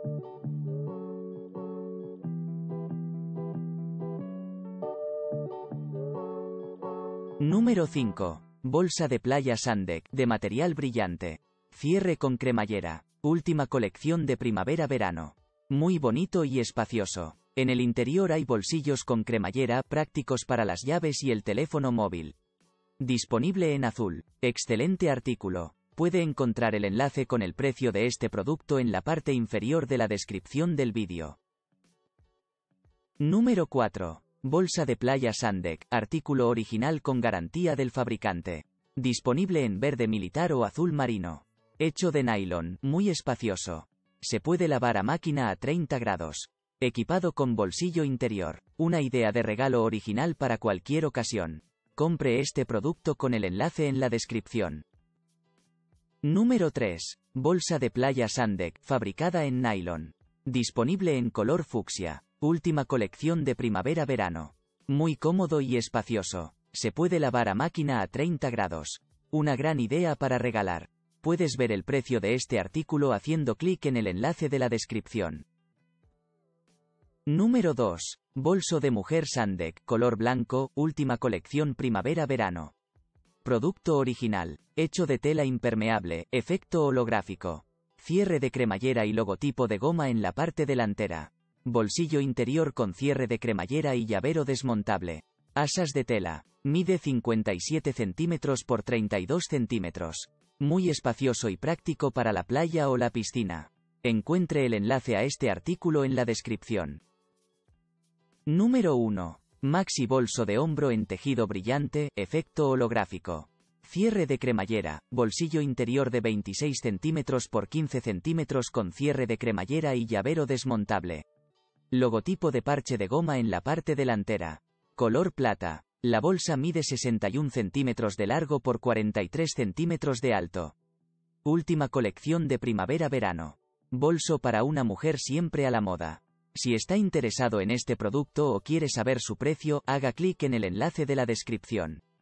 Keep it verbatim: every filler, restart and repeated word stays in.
Número cinco. Bolsa de playa Sandek, de material brillante. Cierre con cremallera. Última colección de primavera-verano. Muy bonito y espacioso. En el interior hay bolsillos con cremallera, prácticos para las llaves y el teléfono móvil. Disponible en azul. Excelente artículo. Puede encontrar el enlace con el precio de este producto en la parte inferior de la descripción del vídeo. Número cuatro. Bolsa de playa Sandek, artículo original con garantía del fabricante. Disponible en verde militar o azul marino. Hecho de nylon, muy espacioso. Se puede lavar a máquina a treinta grados. Equipado con bolsillo interior. Una idea de regalo original para cualquier ocasión. Compre este producto con el enlace en la descripción. Número tres. Bolsa de playa Sandek, fabricada en nylon. Disponible en color fucsia. Última colección de primavera-verano. Muy cómodo y espacioso. Se puede lavar a máquina a treinta grados. Una gran idea para regalar. Puedes ver el precio de este artículo haciendo clic en el enlace de la descripción. Número dos. Bolso de mujer Sandek, color blanco, última colección primavera-verano. Producto original. Hecho de tela impermeable, efecto holográfico. Cierre de cremallera y logotipo de goma en la parte delantera. Bolsillo interior con cierre de cremallera y llavero desmontable. Asas de tela. Mide cincuenta y siete centímetros por treinta y dos centímetros. Muy espacioso y práctico para la playa o la piscina. Encuentre el enlace a este artículo en la descripción. Número uno. Maxi bolso de hombro en tejido brillante, efecto holográfico. Cierre de cremallera, bolsillo interior de veintiséis centímetros por quince centímetros con cierre de cremallera y llavero desmontable. Logotipo de parche de goma en la parte delantera. Color plata. La bolsa mide sesenta y un centímetros de largo por cuarenta y tres centímetros de alto. Última colección de primavera-verano. Bolso para una mujer siempre a la moda. Si está interesado en este producto o quiere saber su precio, haga clic en el enlace de la descripción.